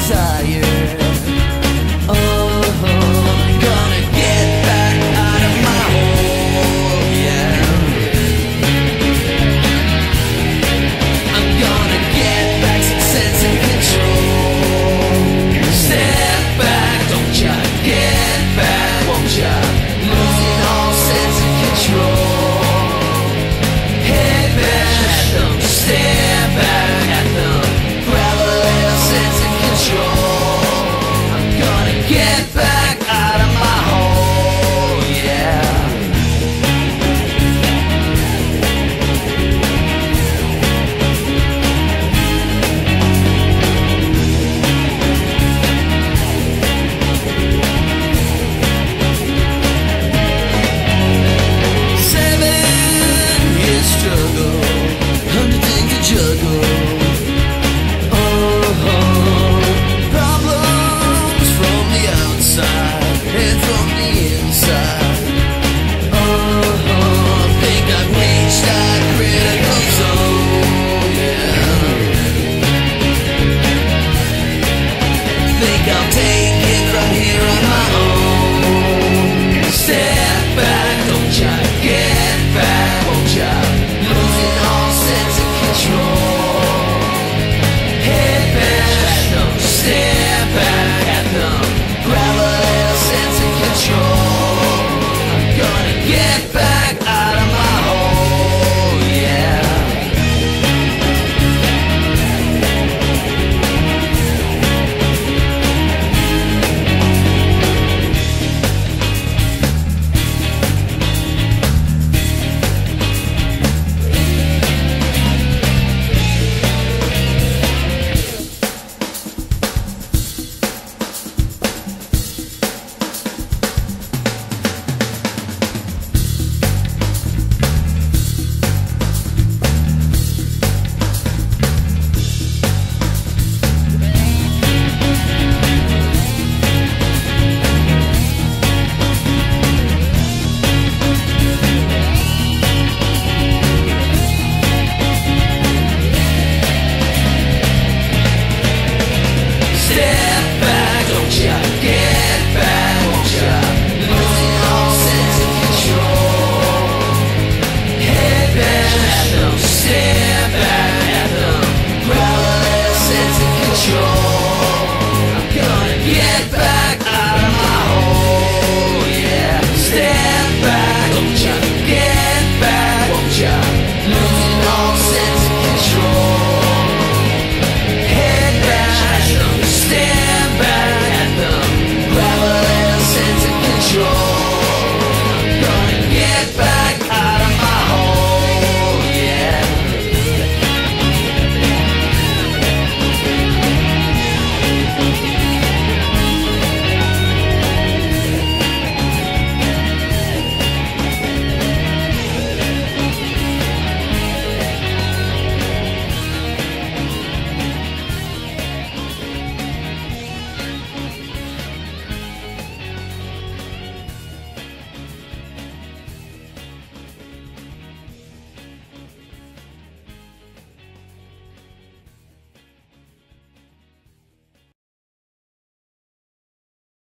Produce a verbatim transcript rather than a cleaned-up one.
tired. Oh, gonna get back out of my hole, yeah. I'm gonna get back some sense and control. Step back, don't ya get back, won't ya? Losing all sense and control. Head back at them, stare back at them. Grab a little sense and control. I'm gonna get back out of my hole, yeah. Seven years struggle, hundred things to juggle. Oh, problems from the outside and from the inside. Oh, think I've reached that critical zone, yeah. Think I'm taking